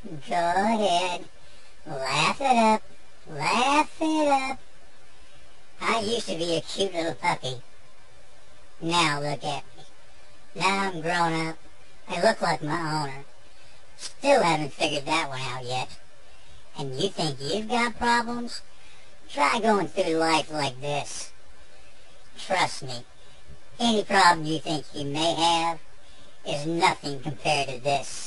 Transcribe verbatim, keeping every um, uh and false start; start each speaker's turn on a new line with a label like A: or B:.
A: Go ahead. Laugh it up. Laugh it up. I used to be a cute little puppy. Now look at me. Now I'm grown up. I look like my owner. Still haven't figured that one out yet. And you think you've got problems? Try going through life like this. Trust me, any problem you think you may have is nothing compared to this.